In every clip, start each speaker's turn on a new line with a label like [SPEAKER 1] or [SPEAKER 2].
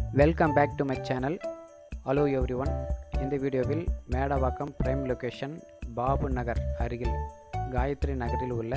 [SPEAKER 1] Welcome back to my channel. Hello everyone. In the video will Medavakkam prime location Babu Nagar அருகில் GAYATHRI நகரில் உள்ள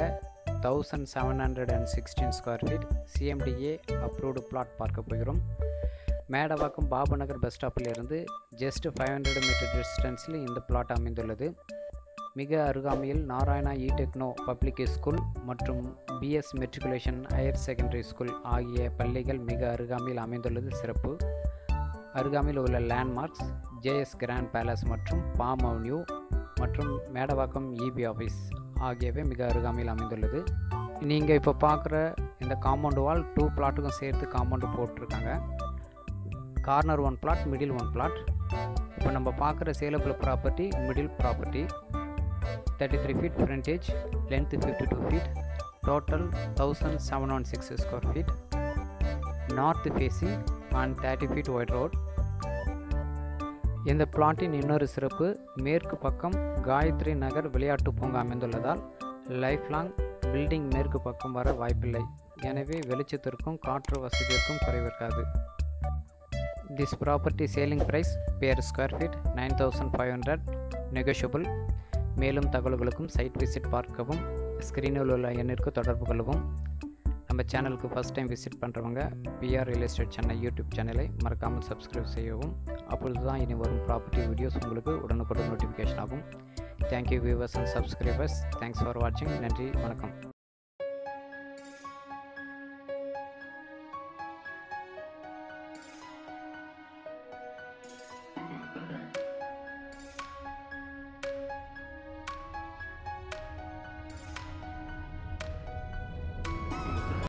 [SPEAKER 1] 1716 square feet CMDA approved plot பார்க்க போகிறோம். Medavakkam Babu Nagar bus stop இலிருந்து just 500 meter distance இந்த plot அமைந்துள்ளது. மிக அருகாமையில் நாராயணா இ-டெக்னோ பப்ளிக் ஸ்கூல் மற்றும் PS matriculation higher secondary school ஆகிய பள்ளிகள் மிக அருகாமையில் அமைந்துள்ளது சிறப்பு. அருகாமையில் உள்ள லேண்ட்மார்க்ஸ் ஜேஎஸ் கிராண்ட் பேலஸ் மற்றும் பாம் அவென்யூ மற்றும் மேடவாக்கம் இபி ஆஃபீஸ் ஆகியவை மிக அருகாமையில் அமைந்துள்ளது. நீங்கள் இப்போ பார்க்குற இந்த காம்பவுண்ட் வால் 2 பிளாட்டுக்கும் சேர்த்து காம்பவுண்டு போட்டிருக்காங்க. Corner 1 plot, middle 1 plot. இப்போ நம்ம பார்க்குற saleable property middle property. 33 feet frontage, length 52 feet, total 1716 square feet, north facing and 30 feet wide road. இந்த பிளாட்டின் இன்னொரு சிறப்பு, மேற்கு பக்கம் காயத்ரி நகர் விளையாட்டு பூங்கா அமைந்துள்ளதால் லைஃப் லாங் பில்டிங் மேற்கு பக்கம் வர வாய்ப்பில்லை. எனவே வெளிச்சத்திற்கும் காற்று வசதிக்கும் குறைவிருக்காது. This property selling price per square feet 9500, negotiable. மேலும் தகவல்களுக்கும் சைட் விசிட் பார்க்கவும், ஸ்க்ரீனில் உள்ள எண்ணிற்கு தொடர்பு கொள்ளவும். நம்ம சேனலுக்கு ஃபஸ்ட் டைம் விசிட் பண்ணுறவங்க PR real estate Chennai YouTube சேனலை மறக்காமல் சப்ஸ்கிரைப் செய்யவும். அப்பொழுது தான் இனி வரும் ப்ராப்பர்ட்டி வீடியோஸ் உங்களுக்கு உடனுக்குடன் நோட்டிஃபிகேஷன் ஆகும். Thank you viewers and subscribers. Thanks for வாட்சிங். நன்றி, வணக்கம்.